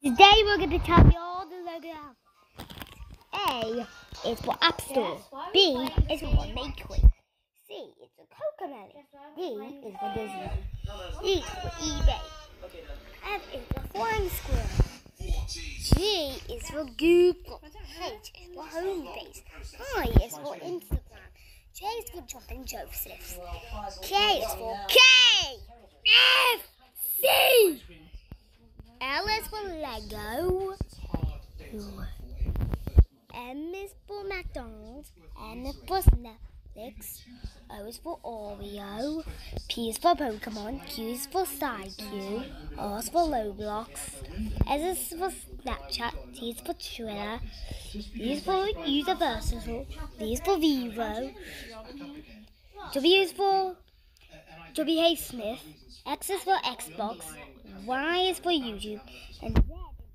Today we're going to tell you all the logo. A is for App Store. B is for Makeaway. C is for Coconut. D is for Disney. E is for eBay. F is for Flying Squirrel. G is for Google. H is for Homebase. I is for Instagram. J is for Jumping Josephs. K is for KFC. L is for Lego. M is for McDonald's. N is for Netflix. O is for Oreo. P is for Pokemon. Q is for SideQ. R is for Roblox. S is for Snapchat. T is for Twitter. U is for Universal. V is for Vivo. W is for W.H. Smith. X is for Xbox. Y is for YouTube. And Z is